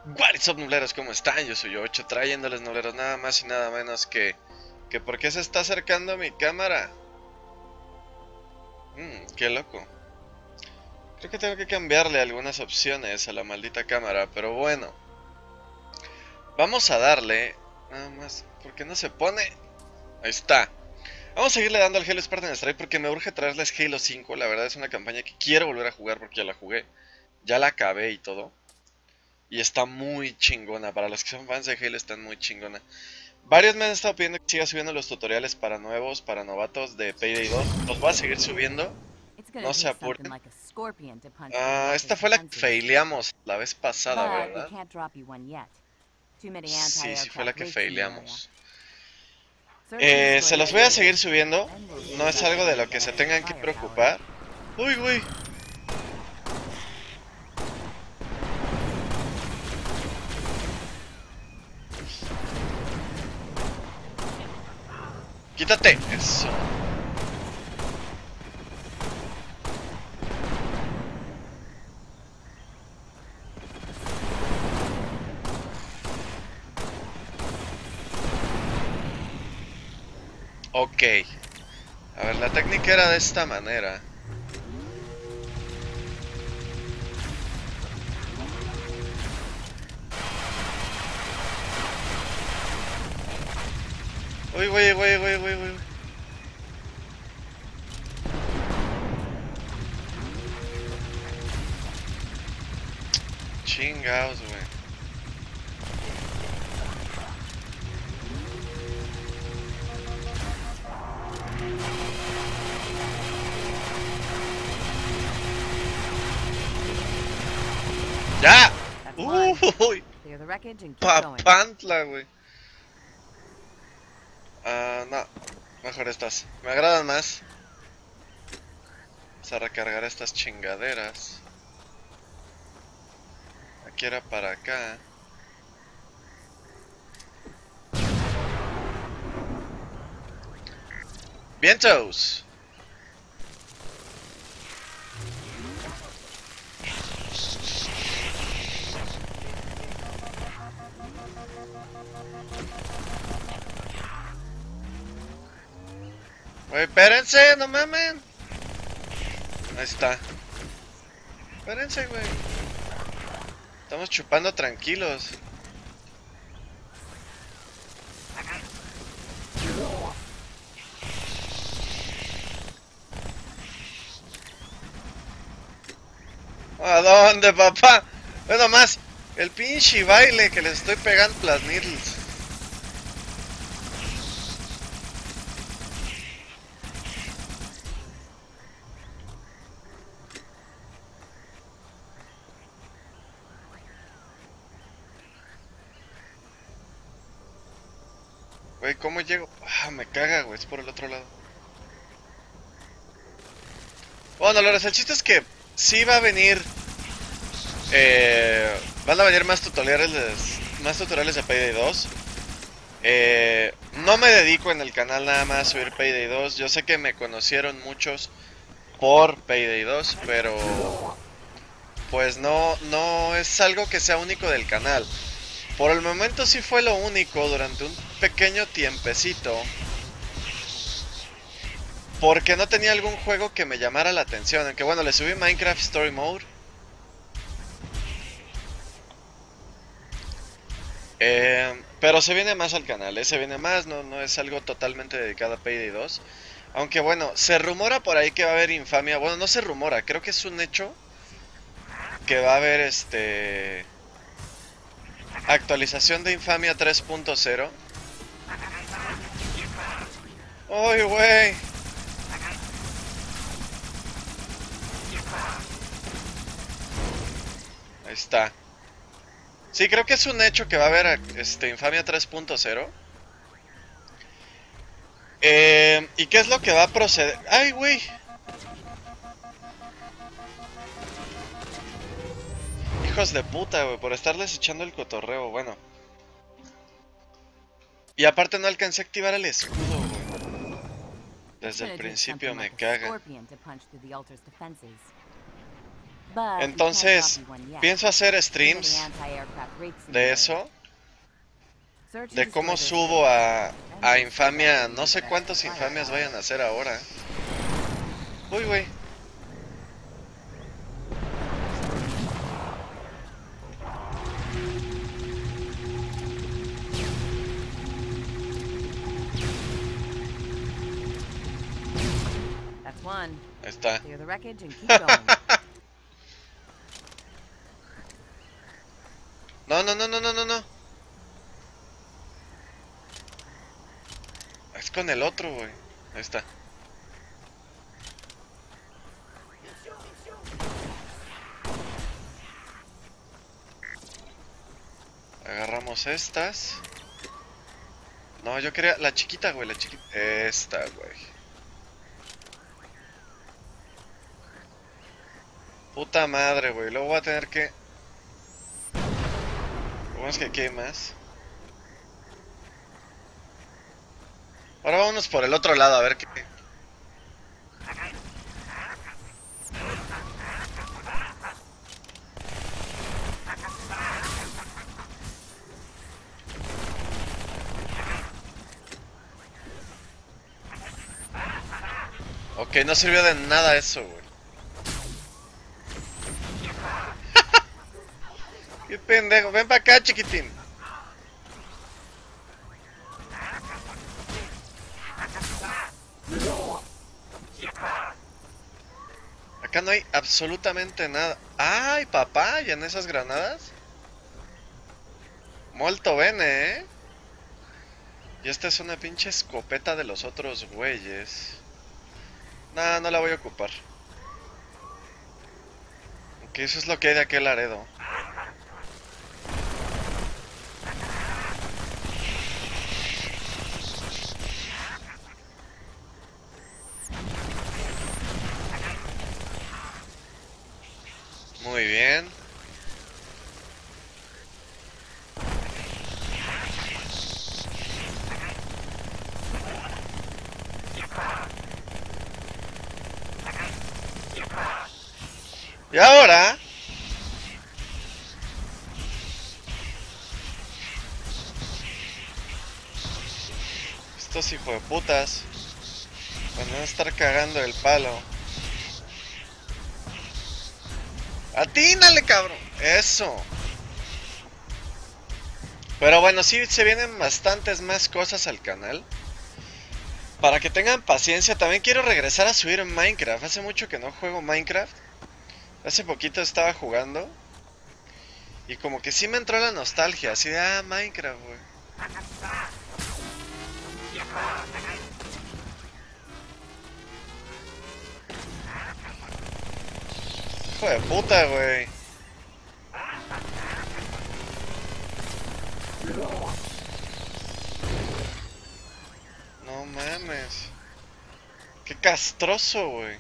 What's up, nubleros, ¿cómo están? Yo soy 8 trayéndoles, nubleros, nada más y nada menos que ¿por qué se está acercando mi cámara? Qué loco. Creo que tengo que cambiarle algunas opciones a la maldita cámara, pero bueno. Vamos a darle... Nada más, ¿por qué no se pone? Ahí está. Vamos a seguirle dando al Halo Spartan Strike porque me urge traerles Halo 5. La verdad es una campaña que quiero volver a jugar porque ya la jugué. Ya la acabé y todo. Y está muy chingona. Para los que son fans de Halo, están muy chingona. Varios me han estado pidiendo que siga subiendo los tutoriales para nuevos, para novatos de Payday 2. Los voy a seguir subiendo. No se apuren. Esta fue la que faileamos la vez pasada, ¿verdad? Sí, fue la que faileamos. Se los voy a seguir subiendo. No es algo de lo que se tengan que preocupar. Uy, güey. Quítate. Eso. Ok. A ver, la técnica era de esta manera. Uy, güey. Chingaos, güey. ¡Ya! ¡Uy! Papantla, güey. No. Mejor estas. Me agradan más. Vamos a recargar estas chingaderas. Aquí era para acá. ¡Vientos! Güey, espérense, no mamen. Ahí está. Espérense, güey. Estamos chupando tranquilos. ¿A dónde, papá? Bueno, más el pinche baile que les estoy pegando las needles. Güey, ¿cómo llego? Me caga, güey, es por el otro lado. Bueno, Dolores, el chiste es que sí va a venir. Van a venir más tutoriales de Payday 2. No me dedico en el canal nada más a subir Payday 2. Yo sé que me conocieron muchos por Payday 2, pero pues no es algo que sea único del canal. Por el momento sí fue lo único durante un pequeño tiempecito, porque no tenía algún juego que me llamara la atención. Aunque bueno, le subí Minecraft Story Mode. Pero se viene más al canal, se viene más, no es algo totalmente dedicado a Payday 2. Aunque bueno, se rumora por ahí que va a haber Infamia. Bueno, no se rumora, creo que es un hecho que va a haber actualización de Infamia 3.0. ¡Uy, güey! Ahí está. Sí, creo que es un hecho que va a haber Infamia 3.0. ¿Y qué es lo que va a proceder? ¡Ay, güey! Hijos de puta, güey, por estarles echando el cotorreo, bueno. Y aparte no alcancé a activar el escudo, güey. Desde el principio me caga. Entonces, pienso hacer streams de eso. De cómo subo a Infamia. No sé cuántos Infamias vayan a hacer ahora. Uy, güey. Ahí está. No, no, no, no, no, no, no. Es con el otro, güey. Ahí está. Agarramos estas. No, yo quería la chiquita, güey, la chiquita. Esta, güey. Puta madre, güey. Luego voy a tener que... Lo bueno es que aquí hay más. Ahora vámonos por el otro lado, a ver qué... Ok, no sirvió de nada eso, güey. Qué pendejo. Ven para acá, chiquitín. Acá no hay absolutamente nada. ¡Ay, papaya en esas granadas! Molto bene, ¿eh? Y esta es una pinche escopeta de los otros güeyes. Nah, no la voy a ocupar. Ok, eso es lo que hay de aquel Laredo. Muy bien. Y ahora... Estos hijos de putas van a estar cagando el palo. ¡Atínale, cabrón! ¡Eso! Pero bueno, sí se vienen bastantes más cosas al canal. Para que tengan paciencia, también quiero regresar a subir Minecraft. Hace mucho que no juego Minecraft. Hace poquito estaba jugando. Y como que sí me entró la nostalgia. Así de, Minecraft, güey. Hijo de puta, güey. No mames. Qué castroso, güey.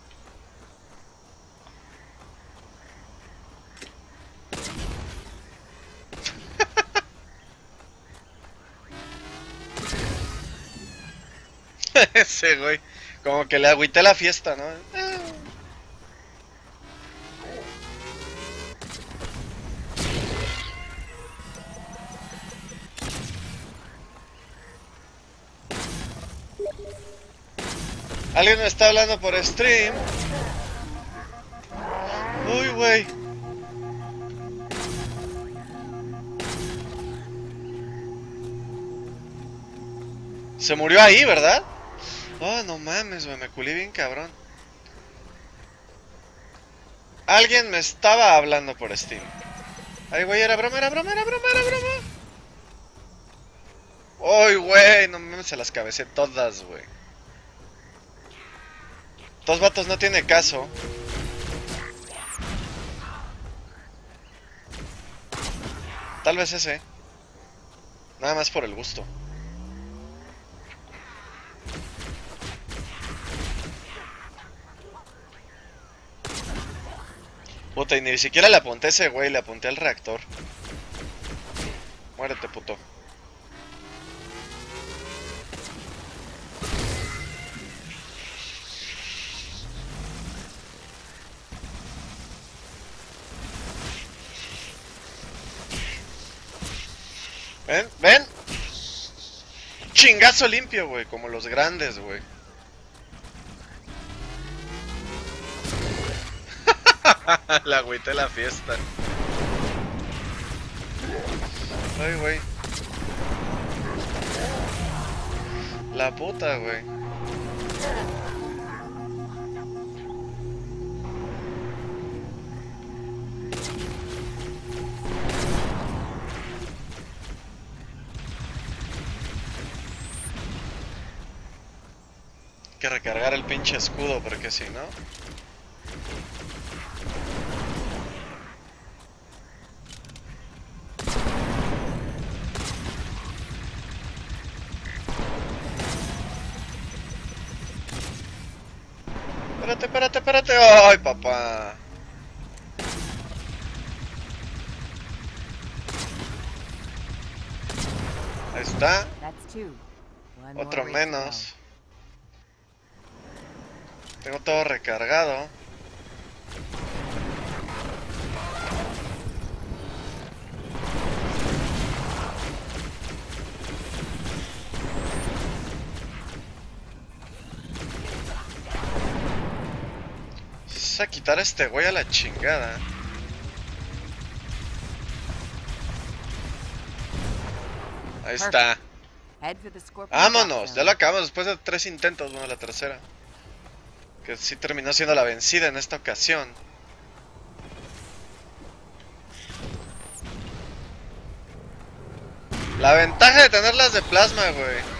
Ese, güey. Como que le agüité la fiesta, ¿no? Alguien me está hablando por stream. Uy, güey. Se murió ahí, ¿verdad? Oh, no mames, güey. Me culé bien cabrón. Alguien me estaba hablando por Steam. Ay, güey, era broma, era broma, era broma, era broma. Uy, güey, no mames, se las cabecé todas, güey. Dos vatos no tiene caso. Tal vez ese. Nada más por el gusto. Puta, y ni siquiera le apunté a ese güey, le apunté al reactor. Muérete, puto. ¿Ven? ¿Ven? Chingazo limpio, güey. Como los grandes, güey. La agüita de la fiesta. Ay, güey. La puta, güey. Hay que recargar el pinche escudo porque si no... Espérate, espérate, espérate. Ay, papá. Ahí está. Otro menos. Tengo todo recargado. Vamos a quitar a este güey a la chingada. Ahí está. Vámonos, ya lo acabamos después de 3 intentos, bueno, la tercera. Que sí terminó siendo la vencida en esta ocasión. La ventaja de tenerlas de plasma, güey.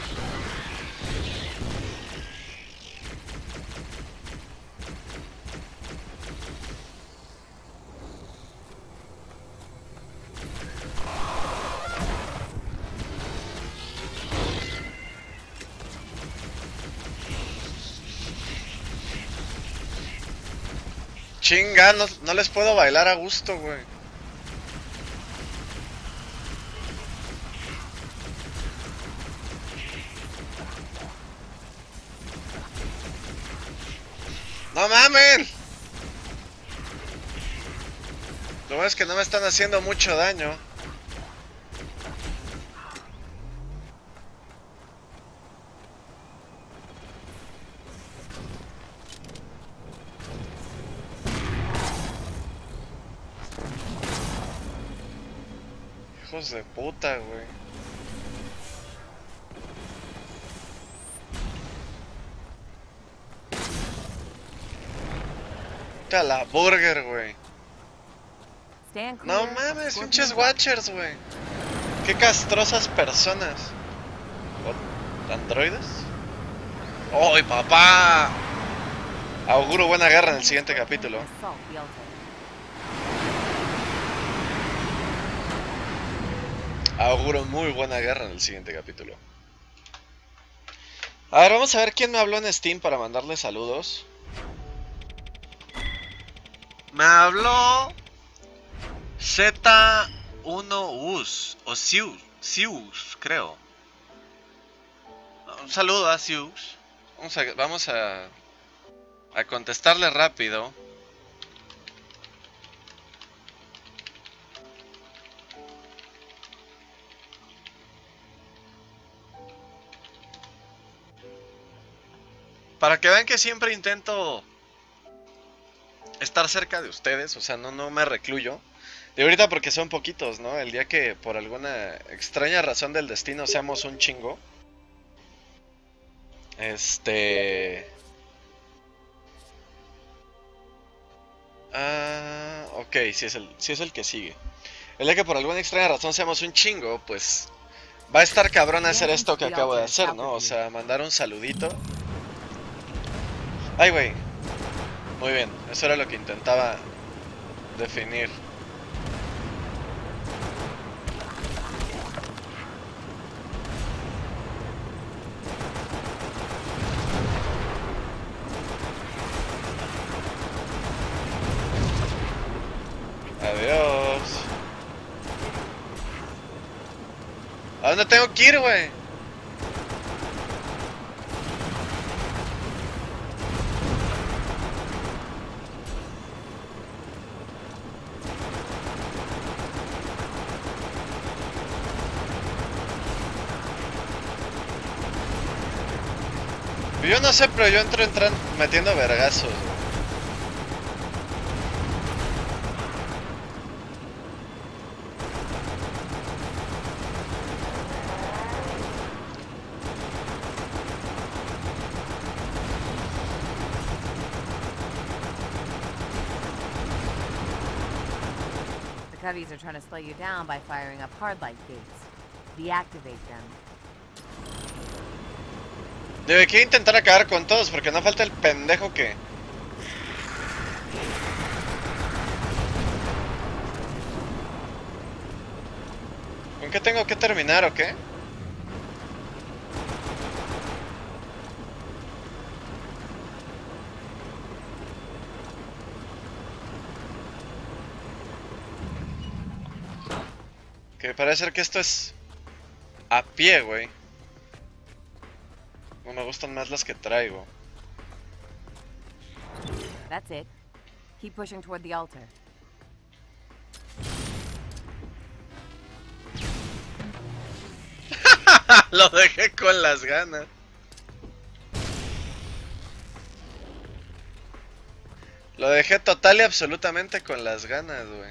Chinga, no les puedo bailar a gusto, güey. ¡No mamen! Lo bueno es que no me están haciendo mucho daño. Hijos de puta, güey. Puta la burger, güey. No mames, pinches watchers, güey. Qué castrosas personas. ¿Androides? ¡Ay, papá! Auguro buena guerra en el siguiente capítulo. Auguro muy buena guerra en el siguiente capítulo. A ver, vamos a ver quién me habló en Steam para mandarle saludos. Me habló Z1US o Sius, creo. Un saludo a Sius. Vamos a contestarle rápido. Para que vean que siempre intento estar cerca de ustedes, o sea, no me recluyo. De ahorita porque son poquitos, ¿no? El día que por alguna extraña razón del destino seamos un chingo. Ok, sí es el que sigue. El día que por alguna extraña razón seamos un chingo, pues va a estar cabrón hacer esto que acabo de hacer, ¿no? O sea, mandar un saludito. Ay, güey. Muy bien, eso era lo que intentaba definir. Adiós. ¿A dónde tengo que ir, güey? Yo no sé, pero yo entro metiendo vergazos. The Cubbies are trying to slow you down by firing up hard light gates. Deactivate them. Debe que intentar acabar con todos porque no falta el pendejo que... ¿Con qué tengo que terminar o qué? Que parece ser que esto es a pie, güey. No me gustan más las que traigo. That's it. Keep pushing toward the altar. Lo dejé con las ganas. Lo dejé total y absolutamente con las ganas, güey.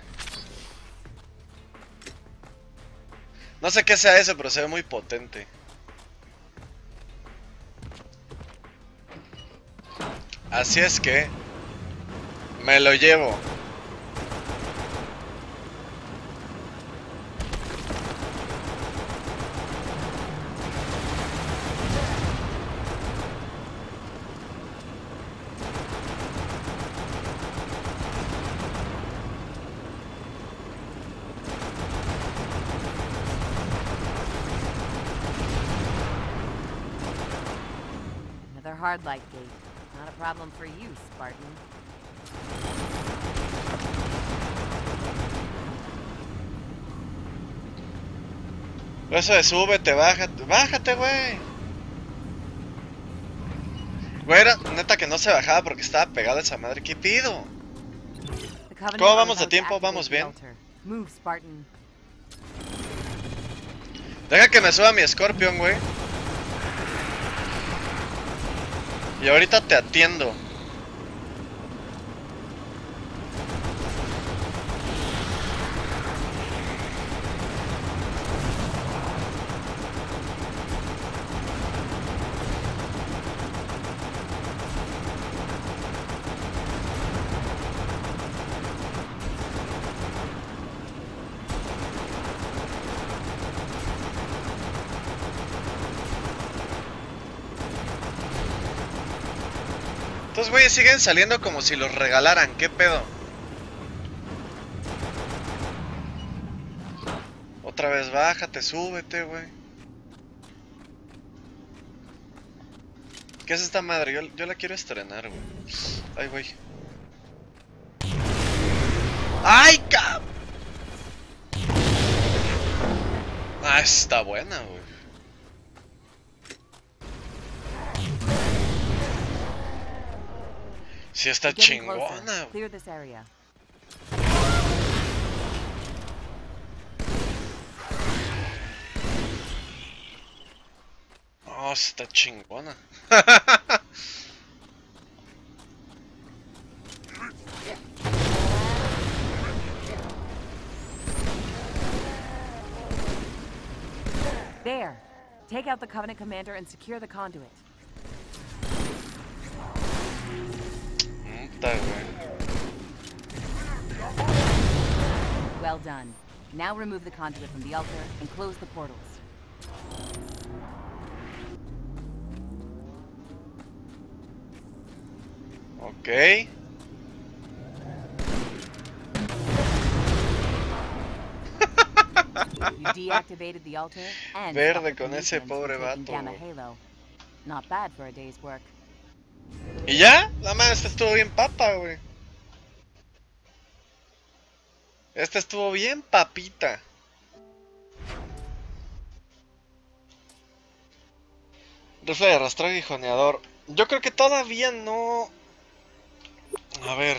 No sé qué sea eso, pero se ve muy potente. Así es que... me lo llevo. Another hard light gate. Not a problem for you, Spartan. Eso de súbete, bájate. Bájate, güey. Güey, era neta que no se bajaba porque estaba pegada esa madre. ¿Qué pido? ¿Cómo vamos de tiempo? ¿Vamos bien? Move, Spartan. Deja que me suba mi Scorpion, güey. Y ahorita te atiendo. Estos güeyes siguen saliendo como si los regalaran. ¿Qué pedo? Otra vez bájate, súbete, güey. ¿Qué es esta madre? Yo la quiero estrenar, güey. Ay, güey. ¡Ay, cap! Ah, está buena, güey. Sí está chingona. Clear this area. Oh, está chingona. There. Take out the Covenant commander and secure the conduit. Well done. Now remove the conduit from the altar and close the portals. Ok. You deactivated the altar and Verde con ese pobre vato. Gamma Halo. Not bad for a day's work. ¿Y ya? La madre, esta estuvo bien papa, güey. Esta estuvo bien papita. Rifle de arrastrar guijoneador. Yo creo que todavía no... A ver...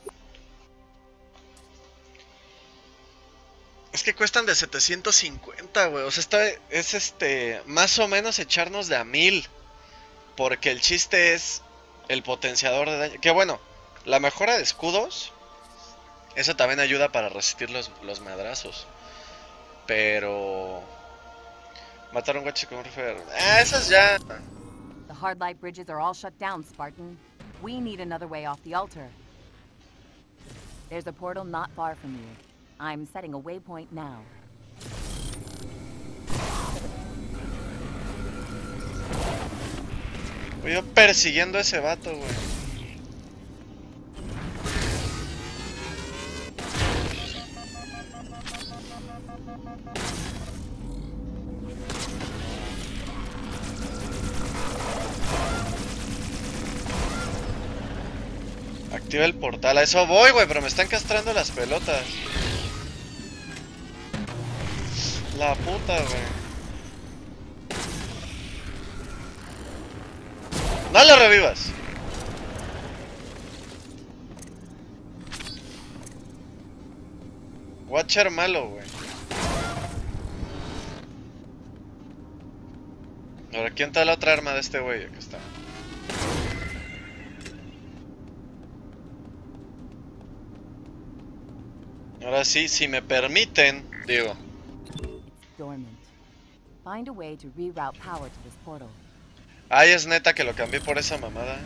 Es que cuestan de 750, güey. O sea, esta es más o menos echarnos de a 1000. Porque el chiste es el potenciador de daño. Que bueno, la mejora de escudos, eso también ayuda para resistir los madrazos. Pero... matar a un guache con un rifle... esas ya... The hard light bridges are all shut down, Spartan. We need another way off the altar. There's a portal not far from you. I'm setting a waypoint now. Voy yo persiguiendo a ese vato, güey. Activa el portal. A eso voy, güey, pero me están castrando las pelotas. La puta, güey. ¡No lo revivas! Watcher malo, güey. Ahora, ¿quién está la otra arma de este güey? Aquí está. Ahora sí, si me permiten, digo. It's dormant. Find a way to reroute power to this portal. Ay, es neta que lo cambié por esa mamada.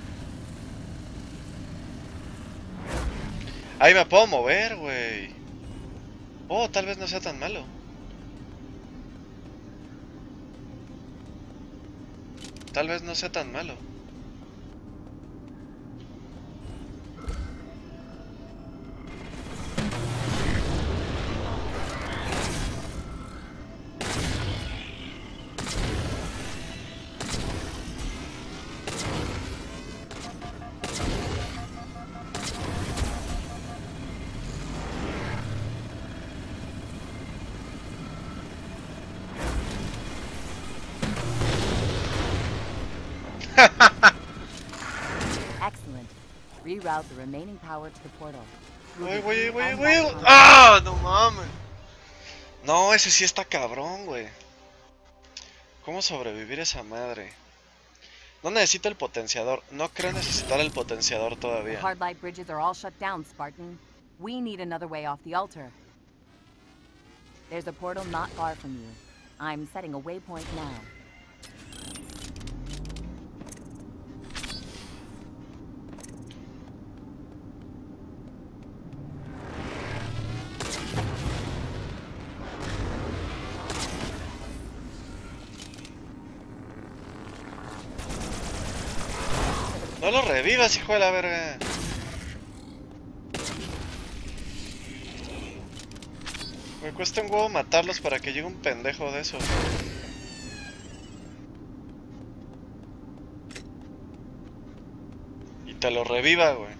Ahí me puedo mover, güey. Oh, tal vez no sea tan malo. Tal vez no sea tan malo. Excellent. Reroute the remaining power to the portal. Güey. ¡Ah! No mames. No, ese sí está cabrón, güey. ¿Cómo sobrevivir a esa madre? No necesito el potenciador. No creo necesitar el potenciador The todavía. hard light bridges are all shut down, Spartan. We need another way off the altar. There's a portal not far from you. I'm setting a waypoint now. No lo revivas, hijo de la verga. Me cuesta un huevo matarlos para que llegue un pendejo de esos. Y te lo reviva, güey.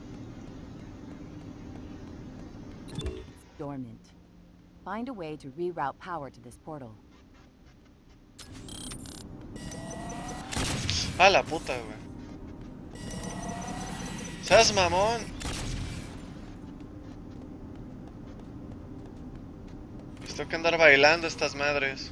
Dormant. Find a way to reroute power to this portal. Ah, la puta, güey. ¡Seas mamón! Les tengo que andar bailando estas madres.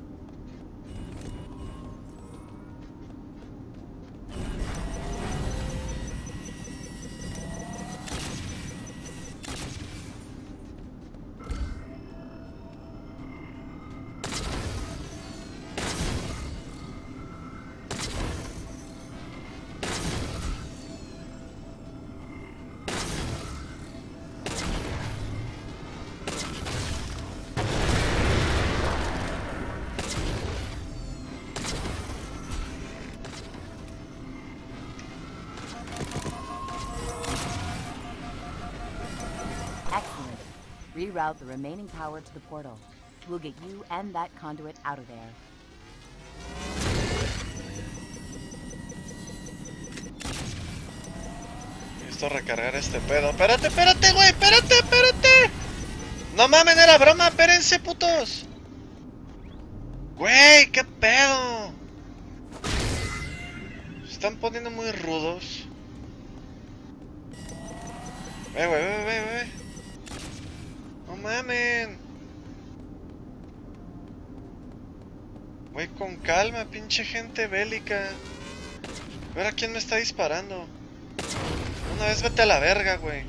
Excellent. Reroute the remaining power to the portal. We'll get you and that conduit out of there. Necesito recargar este pedo. ¡Espérate, güey! ¡Espérate! ¡No mames, era broma! ¡Espérense, putos! ¡Güey! ¿Qué pedo? Se están poniendo muy rudos. Güey. No mamen. Güey, con calma, pinche gente bélica. ¿Ahora quién me está disparando? Una vez vete a la verga, güey.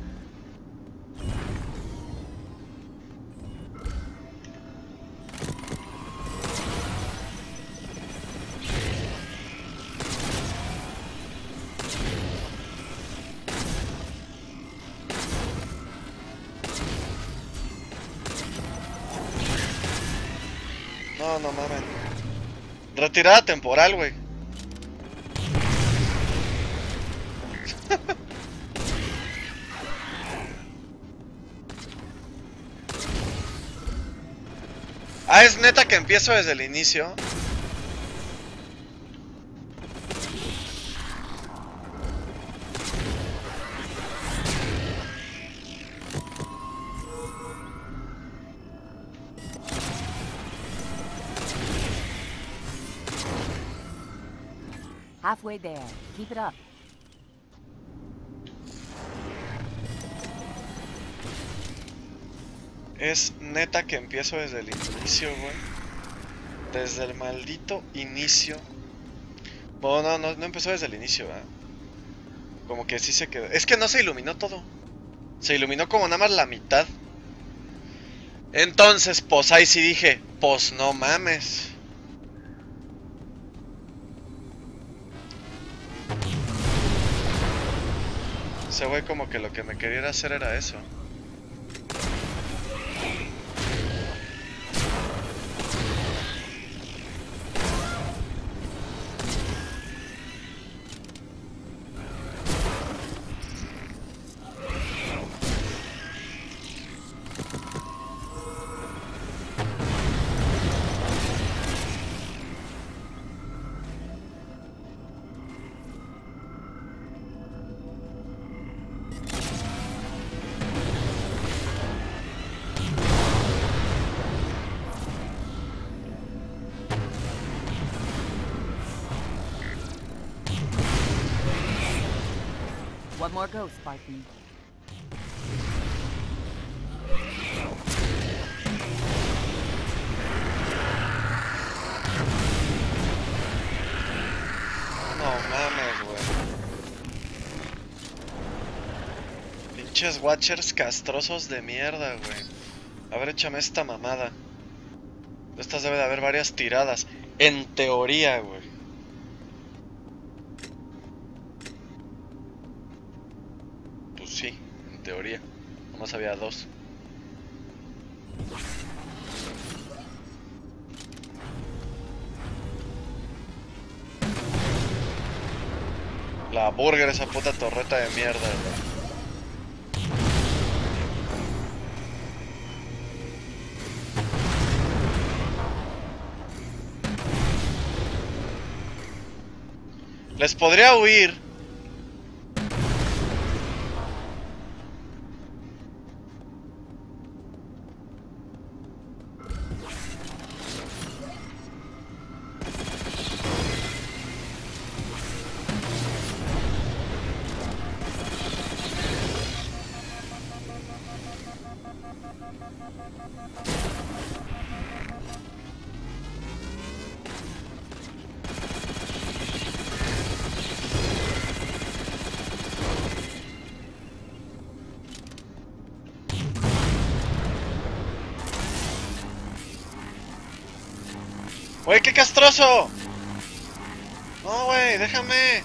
No, no mames. Retirada temporal, güey. Ah, es neta que empiezo desde el inicio. Halfway there. Keep it up. Es neta que empiezo desde el inicio, güey. Desde el maldito inicio. Bueno, no empezó desde el inicio, ¿eh? Como que sí se quedó. Es que no se iluminó todo. Se iluminó como nada más la mitad. Entonces, pues ahí sí dije, pues no mames. Ese güey como que lo que me quería hacer era eso. One more go, Spartan. No mames, güey. Pinches watchers castrosos de mierda, güey. A ver, échame esta mamada. De estas debe de haber varias tiradas. En teoría, güey. Pues sí, en teoría. Nomás había dos. La burger, esa puta torreta de mierda, güey. Les podría huir. ¡Güey, qué castroso! No, güey, déjame.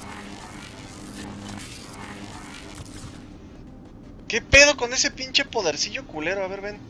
¿Qué pedo con ese pinche podercillo culero? A ver, ven.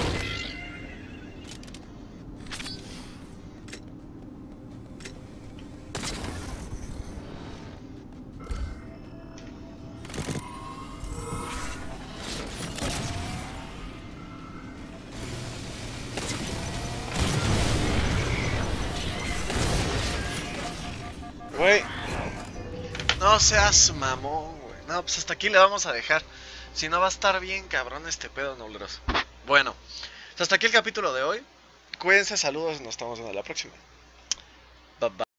Güey. No seas mamón, güey. No, pues hasta aquí le vamos a dejar. Si no va a estar bien cabrón este pedo, nobleros. Bueno, hasta aquí el capítulo de hoy. Cuídense, saludos, nos estamos viendo la próxima.